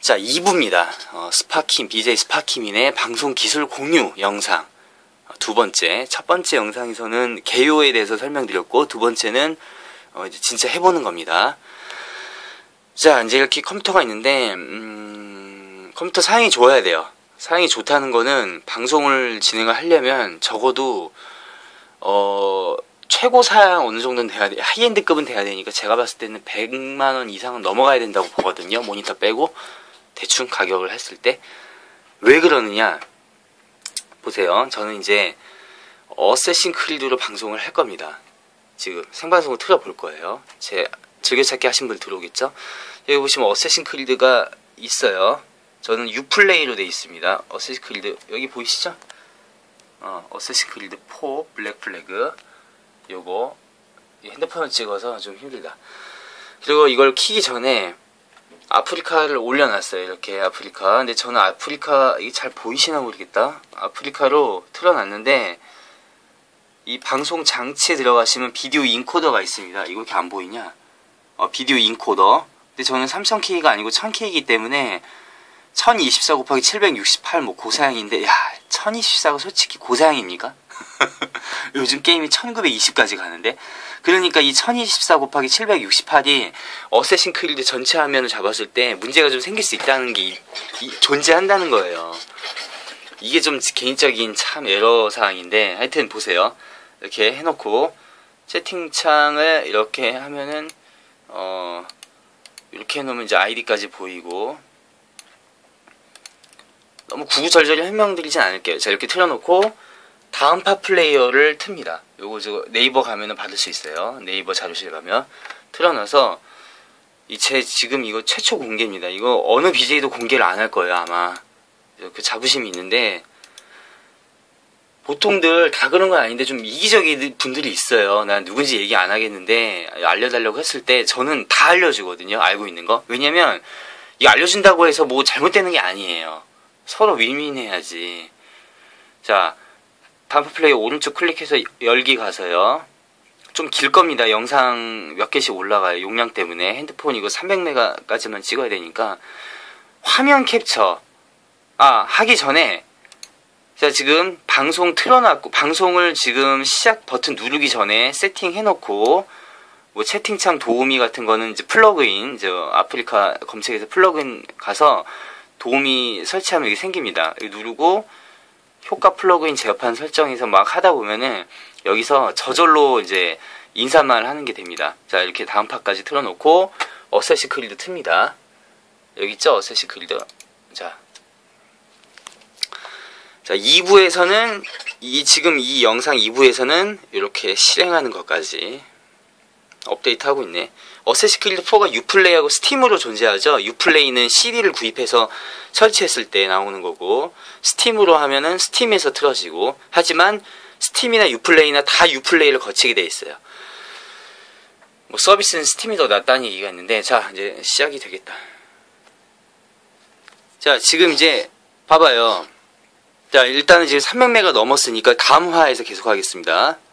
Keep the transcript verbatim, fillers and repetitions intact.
자, 이 부입니다. 어, 스파킴, 비제이 스파킴인의 방송 기술 공유 영상. 어, 두 번째, 첫 번째 영상에서는 개요에 대해서 설명드렸고, 두 번째는 어, 이제 진짜 해보는 겁니다. 자, 이제 이렇게 컴퓨터가 있는데, 음, 컴퓨터 사양이 좋아야 돼요. 사양이 좋다는 거는 방송을 진행을 하려면 적어도, 어, 최고 사양 어느 정도는 돼야 돼. 하이엔드급은 돼야 되니까 제가 봤을 때는 백만 원 이상은 넘어가야 된다고 보거든요. 모니터 빼고. 대충 가격을 했을 때. 왜 그러느냐. 보세요. 저는 이제 어쌔신 크리드로 방송을 할 겁니다. 지금 생방송을 틀어볼 거예요. 제 즐겨찾기 하신 분 들어오겠죠? 여기 보시면 어쌔신 크리드가 있어요. 저는 유플레이로 되어 있습니다. 어쌔신 크리드 여기 보이시죠? 어, 어쌔신 크리드 사 블랙 플래그. 요거 핸드폰을 찍어서 좀 힘들다. 그리고 이걸 키기 전에 아프리카를 올려놨어요. 이렇게 아프리카. 근데 저는 아프리카 이게 잘 보이시나 모르겠다. 아프리카로 틀어놨는데 이 방송 장치에 들어가시면 비디오 인코더가 있습니다. 이거 이렇게 안 보이냐? 어, 비디오 인코더. 근데 저는 삼천 케이가 아니고 천 케이이기 때문에 천이십사 곱하기 칠백육십팔 뭐 고사양인데, 야, 천이십사가 솔직히 고사양입니까? 요즘 게임이 천구백이십까지 가는데. 그러니까 이 천이십사 곱하기 칠백육십팔이 어쌔신 크리드 전체 화면을 잡았을 때 문제가 좀 생길 수 있다는 게 이, 이, 존재한다는 거예요. 이게 좀 개인적인 참 애로사항인데, 하여튼 보세요. 이렇게 해놓고 채팅창을 이렇게 하면은 어 이렇게 해놓으면 이제 아이디까지 보이고, 너무 구구절절히 설명드리진 않을게요. 자, 이렇게 틀어놓고 다음파 플레이어를 틉니다. 요거 저 네이버 가면은 받을 수 있어요. 네이버 자료실 가면 틀어놔서 이 제 지금 이거 최초 공개입니다. 이거 어느 비제이도 공개를 안 할 거예요, 아마. 그 자부심이 있는데, 보통들 다 그런 건 아닌데 좀 이기적인 분들이 있어요. 난 누군지 얘기 안 하겠는데 알려달라고 했을 때 저는 다 알려주거든요. 알고 있는 거. 왜냐면 이거 알려준다고 해서 뭐 잘못되는 게 아니에요. 서로 윈윈해야지. 자, 다음파 플레이어 오른쪽 클릭해서 열기 가서요. 좀 길 겁니다. 영상 몇 개씩 올라가요. 용량 때문에. 핸드폰 이거 삼백 메가까지만 찍어야 되니까. 화면 캡처. 아, 하기 전에, 자, 지금 방송 틀어놨고, 방송을 지금 시작 버튼 누르기 전에 세팅 해놓고, 뭐 채팅창 도우미 같은 거는 이제 플러그인, 저 아프리카 검색해서 플러그인 가서 도우미 설치하면 이게 생깁니다. 여기 누르고, 효과 플러그인 제어판 설정해서 막 하다 보면은, 여기서 저절로 이제 인사말 하는 게 됩니다. 자, 이렇게 다음 파까지 틀어놓고, 어쌔신 크리드 틉니다. 여기 있죠? 어쌔신 크리드. 자. 자, 이 부에서는, 이, 지금 이 영상 이 부에서는 이렇게 실행하는 것까지 업데이트 하고 있네. 어쌔신 크리드 사가 유플레이하고 스팀으로 존재하죠. 유플레이는 씨디를 구입해서 설치했을 때 나오는 거고, 스팀으로 하면은 스팀에서 틀어지고, 하지만 스팀이나 유플레이나 다 유플레이를 거치게 돼 있어요. 뭐 서비스는 스팀이 더 낫다는 얘기가 있는데, 자, 이제 시작이 되겠다. 자, 지금 이제 봐봐요. 자, 일단은 지금 삼백 메가 넘었으니까 다음 화에서 계속 하겠습니다.